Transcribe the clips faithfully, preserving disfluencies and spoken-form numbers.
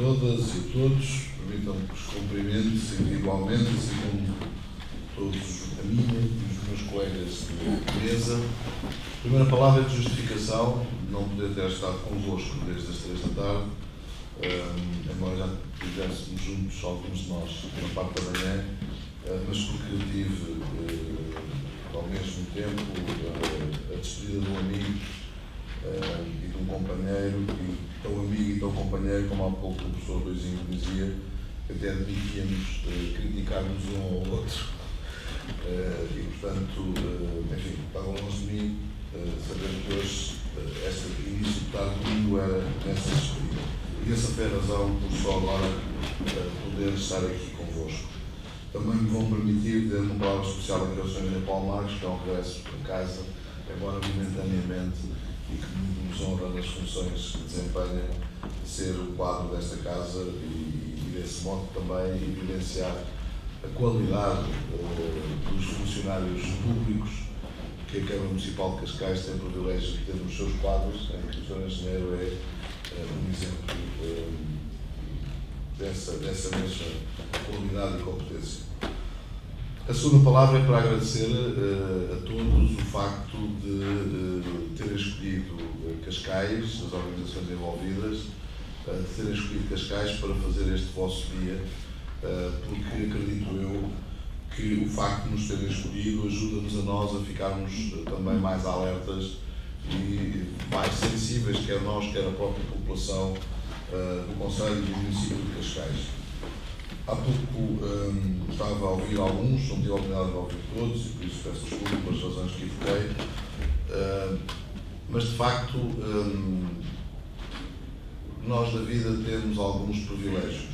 Todas e todos, permitam que os cumprimentos individualmente, assim como todos a minha e os meus colegas de mesa. Primeira palavra de justificação, não poder ter estado convosco desde as três da tarde, um, embora já estivéssemos juntos, alguns de nós, na parte da manhã, uh, mas porque eu tive, uh, ao mesmo tempo, uh, a despedida de um amigo uh, e de um companheiro, e tão amigo e tão companheiro, como há pouco o professor Luizinho dizia, que até admitíamos uh, criticar-nos um ao outro. Uh, e, portanto, uh, enfim, estava longe de mim uh, saber que hoje, uh, este início de tarde domingo era nessa despedida. E essa foi a razão por só agora uh, poder estar aqui convosco. Também me vão permitir dizer uma palavra especial aqui ao senhor José Paulo Marques, que é um regresso para casa, embora momentaneamente, e que nos honra nas funções que desempenha, de ser o quadro desta casa e, e desse modo também evidenciar a qualidade uh, dos funcionários públicos que a Câmara Municipal de Cascais tem o privilégio de ter nos seus quadros, em que o senhor Engenheiro é uh, um exemplo uh, dessa, dessa mesma qualidade e competência. A segunda palavra é para agradecer uh, a todos o facto de uh, terem escolhido uh, Cascais, as organizações envolvidas, uh, de terem escolhido Cascais para fazer este vosso dia, uh, porque acredito eu que o facto de nos terem escolhido ajuda-nos a nós a ficarmos uh, também mais alertas e mais sensíveis, quer nós, quer a própria população uh, do Conselho e do município de Cascais. Há pouco um, estava a ouvir alguns, não tive a oportunidade de ouvir todos, e por isso peço desculpa pelas razões que evoquei, uh, mas de facto um, nós na vida temos alguns privilégios.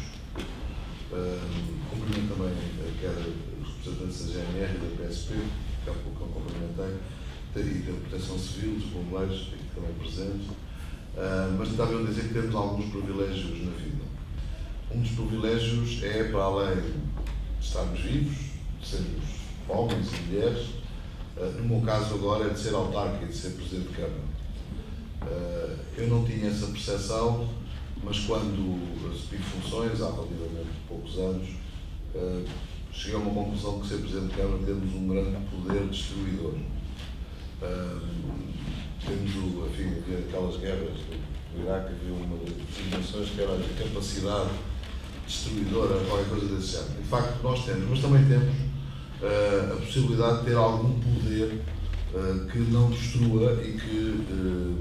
Uh, cumprimento também quer os representantes da G N R e da P S P, que há pouco eu cumprimentei, e da Proteção Civil, dos bombeiros, aqui também presentes, uh, mas estava a dizer que temos alguns privilégios na vida. Um dos privilégios é, para além de estarmos vivos, de sermos homens e mulheres, uh, no meu caso agora é de ser autarca e de ser Presidente de Câmara. Uh, eu não tinha essa percepção, mas quando recebi funções, há relativamente poucos anos, uh, cheguei a uma conclusão que ser Presidente de Câmara temos um grande poder destruidor. Uh, temos, o, enfim, havia aquelas guerras do Iraque, havia uma das definições que era a capacidade destruidora, qualquer coisa desse género. De facto, nós temos, mas também temos uh, a possibilidade de ter algum poder uh, que não destrua e que, uh,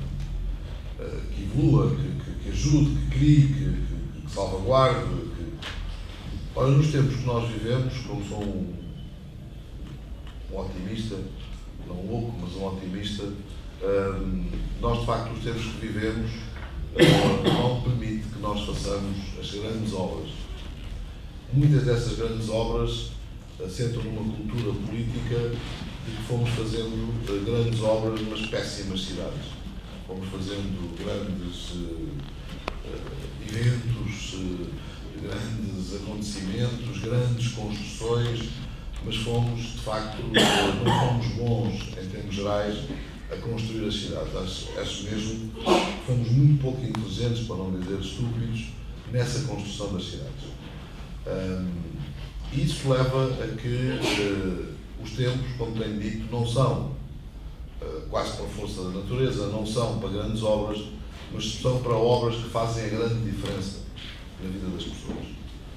uh, que evolua, que, que, que ajude, que crie, que, que, que salvaguarde. Que... Ora, nos tempos que nós vivemos, como sou um, um otimista, não louco, mas um otimista, uh, nós de facto, os tempos que vivemos, não permite que nós façamos as grandes obras. Muitas dessas grandes obras assentam numa cultura política de que fomos fazendo grandes obras nas péssimas cidades. Fomos fazendo grandes uh, eventos, uh, grandes acontecimenmentos, grandes construções, mas fomos, de facto, não fomos bons, em termos gerais, a construir as cidades. Acho, acho mesmo que fomos muito pouco inteligentes, para não dizer estúpidos, nessa construção das cidades. Um, isso leva a que uh, os tempos, como tenho dito, não são uh, quase por força da natureza, não são para grandes obras, mas são para obras que fazem a grande diferença na vida das pessoas.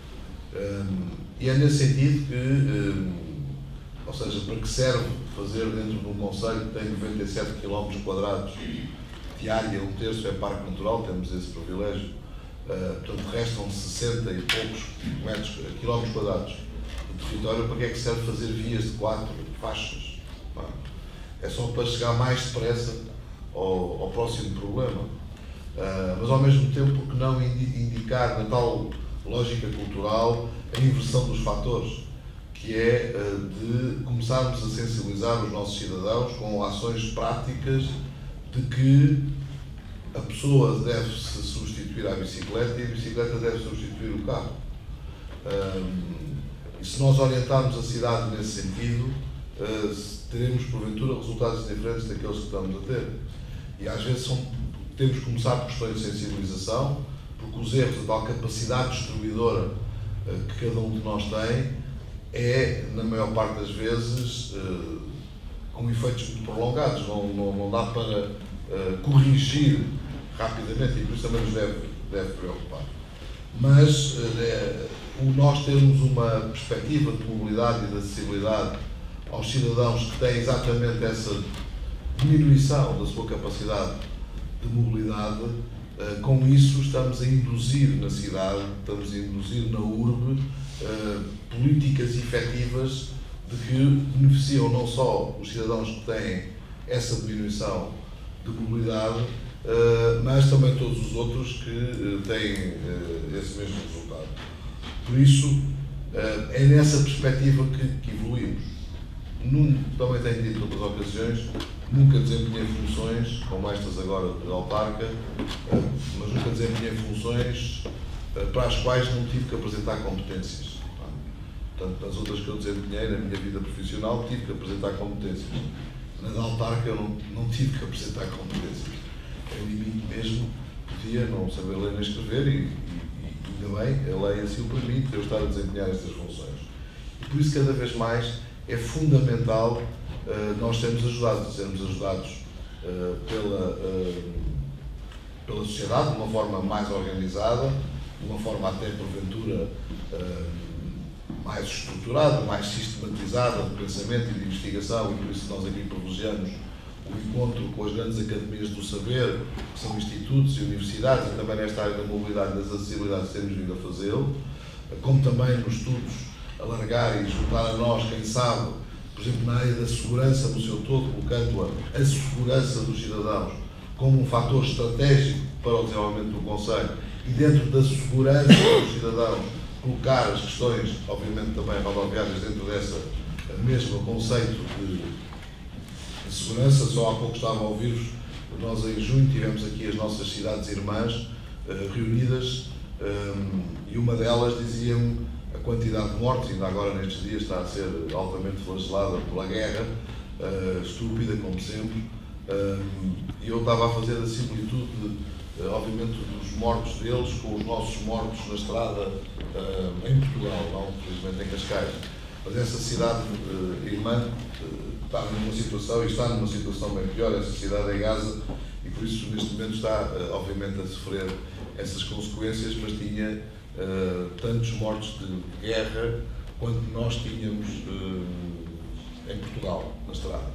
Um, e é nesse sentido que, um, ou seja, para que serve fazer dentro de um concelho que tem noventa e sete quilómetros quadrados de área, um terço é parque natural, temos esse privilégio, uh, portanto restam sessenta e poucos metros, quilómetros quadrados de território. Para que é que serve fazer vias de quatro faixas? Não. É só para chegar mais depressa ao, ao próximo problema, uh, mas ao mesmo tempo porque não indicar na tal lógica cultural a inversão dos fatores, que é de começarmos a sensibilizar os nossos cidadãos com ações práticas de que a pessoa deve se substituir à bicicleta e a bicicleta deve substituir o carro. E se nós orientarmos a cidade nesse sentido, teremos porventura resultados diferentes daqueles que estamos a ter. E às vezes são, temos que começar por questões de sensibilização, porque os erros, a tal capacidade destruidora que cada um de nós tem, é, na maior parte das vezes, com efeitos muito prolongados, não, não, não dá para corrigir rapidamente, e por isso também nos deve, deve preocupar. Mas é, o nós termos uma perspectiva de mobilidade e de acessibilidade aos cidadãos que têm exatamente essa diminuição da sua capacidade de mobilidade, com isso estamos a induzir na cidade, estamos a induzir na urbe políticas efetivas de que beneficiam não só os cidadãos que têm essa diminuição de mobilidade, mas também todos os outros que têm esse mesmo resultado. Por isso, é nessa perspectiva que, que evoluímos. Num, também tenho dito em outras ocasiões, nunca desempenhei funções, como estas agora de autarca, mas nunca desempenhei funções para as quais não tive que apresentar competências. Portanto, nas outras que eu desempenhei na minha vida profissional, tive que apresentar competências. Na da autarca eu não, não tive que apresentar competências. Eu, em mim mesmo, podia não saber ler nem escrever e, e, e ainda bem, a lei assim o permite, eu estar a desempenhar estas funções. E por isso, cada vez mais, é fundamental uh, nós sermos ajudados, sermos ajudados uh, pela, uh, pela sociedade, de uma forma mais organizada, de uma forma até, porventura, uh, mais estruturada, mais sistematizada de pensamento e de investigação, e por isso nós aqui privilegiamos o encontro com as grandes academias do saber, que são institutos e universidades, e também nesta área da mobilidade e das acessibilidades temos vindo a fazê-lo, como também nos estudos alargar e juntar a nós, quem sabe, por exemplo, na área da segurança no seu todo, colocando a, a segurança dos cidadãos como um fator estratégico para o desenvolvimento do concelho, e dentro da segurança dos cidadãos colocar as questões, obviamente também rodoviárias, dentro dessa mesma conceito de, de segurança. Só há pouco estava a ouvir-vos, nós em junho tivemos aqui as nossas cidades irmãs uh, reunidas, um, e uma delas dizia-me a quantidade de mortes, ainda agora nestes dias está a ser altamente flagelada pela guerra, uh, estúpida como sempre, uh, e eu estava a fazer a similitude, de, uh, obviamente, dos mortos deles com os nossos mortos na estrada uh, em Portugal, não, felizmente em Cascais. Mas essa cidade uh, irmã uh, está numa situação, e está numa situação bem pior, essa cidade é Gaza, e por isso neste momento está, uh, obviamente, a sofrer essas consequências, mas tinha Uh, tantos mortos de guerra quanto nós tínhamos uh, em Portugal, na estrada.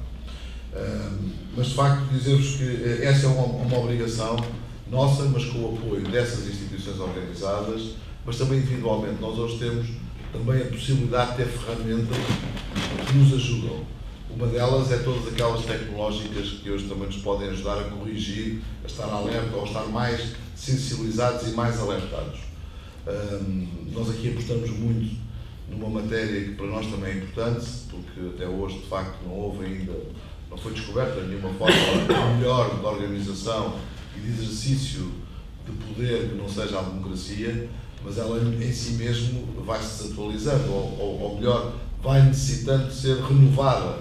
Uh, mas, de facto, dizer-vos que essa é uma, uma obrigação nossa, mas com o apoio dessas instituições organizadas, mas também individualmente. Nós hoje temos também a possibilidade de ter ferramentas que nos ajudam. Uma delas é todas aquelas tecnológicas que hoje também nos podem ajudar a corrigir, a estar alerta, ou a estar mais sensibilizados e mais alertados. Um, nós aqui apostamos muito numa matéria que para nós também é importante, porque até hoje, de facto, não houve ainda, não foi descoberta nenhuma forma melhor de organização e de exercício de poder que não seja a democracia, mas ela em si mesmo vai se desatualizando, ou, ou, ou melhor, vai necessitando de ser renovada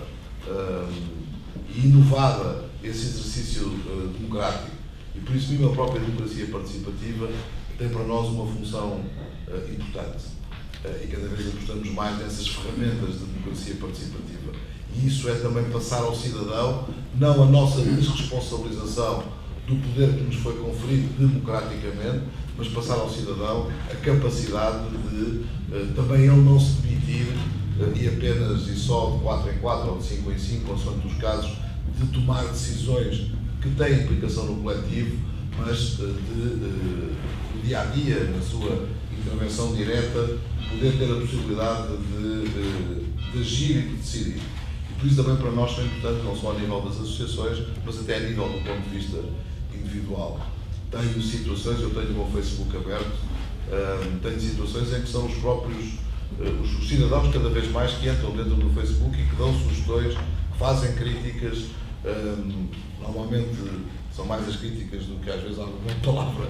um, e inovada esse exercício uh, democrático. E por isso mesmo a própria democracia participativa tem para nós uma função uh, importante, uh, e cada vez apostamos mais nessas ferramentas de democracia participativa. E isso é também passar ao cidadão, não a nossa desresponsabilização do poder que nos foi conferido democraticamente, mas passar ao cidadão a capacidade de uh, também ele não se demitir uh, e apenas e só de quatro em quatro ou de cinco em cinco, consoante os casos, de tomar decisões que têm implicação no coletivo, mas uh, de uh, dia a dia, na sua intervenção direta, poder ter a possibilidade de, de, de agir e de decidir. E por isso também para nós foi importante, não só a nível das associações, mas até a nível do ponto de vista individual. Tenho situações, eu tenho o meu Facebook aberto, um, tenho situações em que são os próprios, uh, os cidadãos cada vez mais que entram dentro do Facebook e que dão sugestões, que fazem críticas, um, normalmente são mais as críticas do que às vezes alguma palavra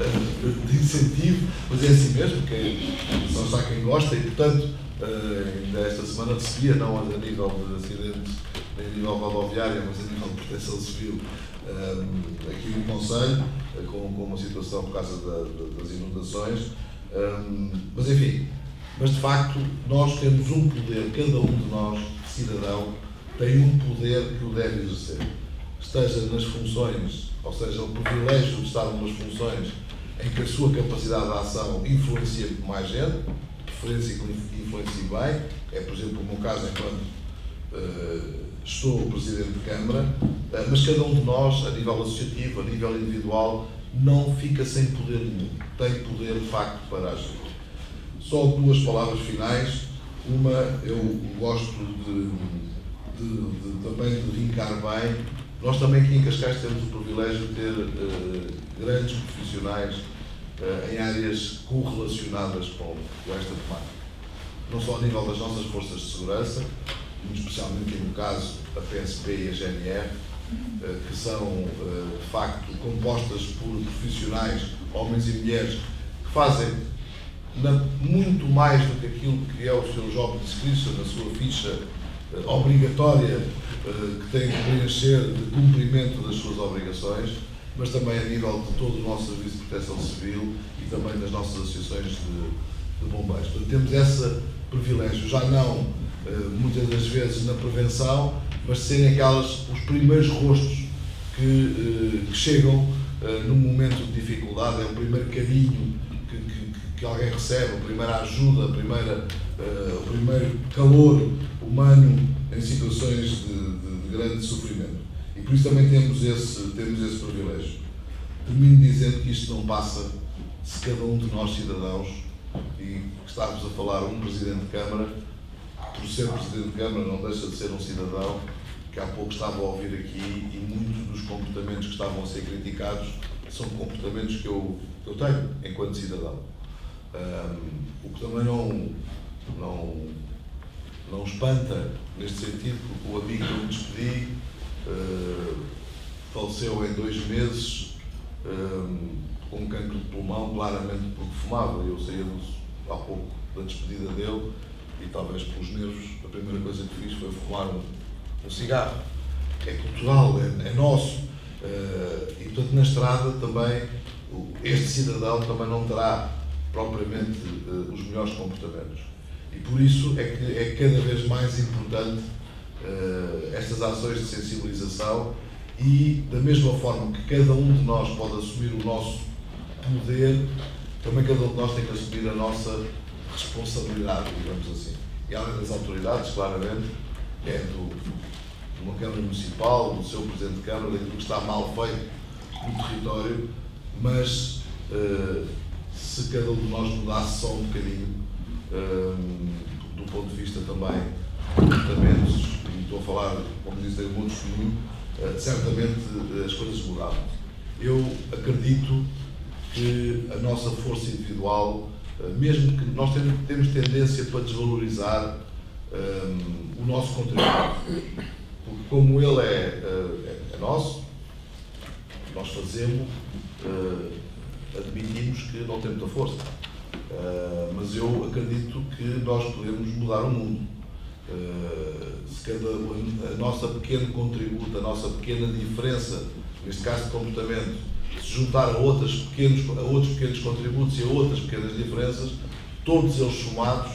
de incentivo, mas é assim mesmo, que não está quem gosta, e portanto, ainda esta semana recebia, não a nível de acidentes, nem a nível rodoviário, mas a nível de proteção civil, um, aqui no Conselho, com, com uma situação por causa da, da, das inundações, um, mas enfim, mas de facto nós temos um poder, cada um de nós, cidadão, tem um poder que o deve exercer, esteja nas funções, ou seja, o privilégio de estar numas funções em que a sua capacidade de ação influencia mais gente, de preferência que influencie bem, é por exemplo o meu caso enquanto uh, estou Presidente de Câmara, uh, mas cada um de nós, a nível associativo, a nível individual, não fica sem poder nenhum, tem poder de facto para agir. Só duas palavras finais, uma eu gosto de, de, de também de vincar bem. Nós também aqui em Cascais temos o privilégio de ter uh, grandes profissionais uh, em áreas correlacionadas com, com esta temática. Não só a nível das nossas forças de segurança, muito especialmente no caso da P S P e a G N R, uh, que são uh, de facto compostas por profissionais, homens e mulheres, que fazem na, muito mais do que aquilo que é o seu job description, a sua ficha uh, obrigatória que têm que preencher de cumprimento das suas obrigações, mas também a nível de todo o nosso Serviço de Proteção Civil e também das nossas associações de, de bombeiros. Portanto, temos esse privilégio, já não muitas das vezes na prevenção, mas de serem aquelas, os primeiros rostos que, que chegam num momento de dificuldade, é o primeiro carinho que, que, que alguém recebe, a primeira ajuda, a primeira, o primeiro calor humano em situações de, de, de grande sofrimento. E por isso também temos esse, temos esse privilégio. Termino dizendo que isto não passa se cada um de nós, cidadãos, e estávamos a falar um Presidente de Câmara, por ser Presidente de Câmara não deixa de ser um cidadão, que há pouco estava a ouvir aqui, e muitos dos comportamentos que estavam a ser criticados são comportamentos que eu, que eu tenho enquanto cidadão. Um, o que também não, não, não espanta neste sentido, porque o amigo que eu me despedi uh, faleceu em dois meses uh, com um cancro de pulmão, claramente porque fumava. Eu saía há pouco da despedida dele e talvez pelos nervos a primeira coisa que fiz foi fumar um, um cigarro. É cultural, é, é nosso. Uh, e portanto na estrada também este cidadão também não terá propriamente uh, os melhores comportamentos. E por isso é que é cada vez mais importante uh, estas ações de sensibilização e, da mesma forma que cada um de nós pode assumir o nosso poder, também cada um de nós tem que assumir a nossa responsabilidade, digamos assim. E além das autoridades, claramente, é do, de uma Câmara Municipal, do seu Presidente de Câmara, daquilo que está mal feito no território, mas uh, se cada um de nós mudasse só um bocadinho, Um, do ponto de vista também de comportamentos, e estou a falar, como disse, de um testemunho, uh, certamente uh, as coisas mudavam. Eu acredito que a nossa força individual, uh, mesmo que nós temos, temos tendência para desvalorizar um, o nosso contributo, porque como ele é, uh, é, é nosso, nós fazemos, uh, admitimos que não tem muita força. Uh, mas eu acredito que nós podemos mudar o mundo. Uh, se cada, a nossa pequeno contributo, a nossa pequena diferença, neste caso de comportamento, se juntar a, outras pequenos, a outros pequenos contributos e a outras pequenas diferenças, todos eles somados,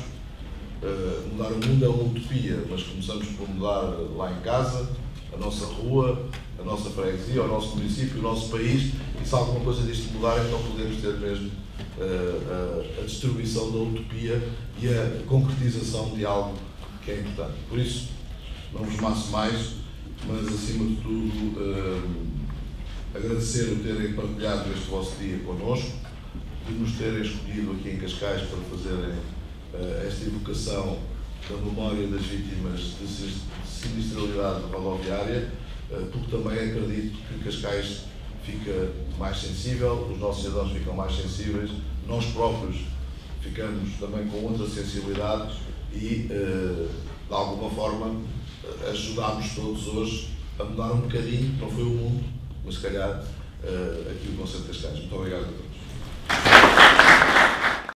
uh, mudar o mundo é uma utopia, mas começamos por mudar lá em casa, a nossa rua, a nossa freguesia, o nosso município, o nosso país, e se alguma coisa disto mudar, então podemos ter mesmo A, a, a distribuição da utopia e a concretização de algo que é importante. Por isso, não vos maço mais, mas acima de tudo uh, agradecer o terem partilhado este vosso dia connosco, de nos terem escolhido aqui em Cascais para fazerem uh, esta evocação da memória das vítimas de sinistralidade rodoviária, uh, porque também acredito que Cascais fica mais sensível, os nossos cidadãos ficam mais sensíveis, nós próprios ficamos também com outra sensibilidade e, de alguma forma, ajudámos todos hoje a mudar um bocadinho, não foi o mundo, mas se calhar aqui o Conselho de Cascais. Muito obrigado.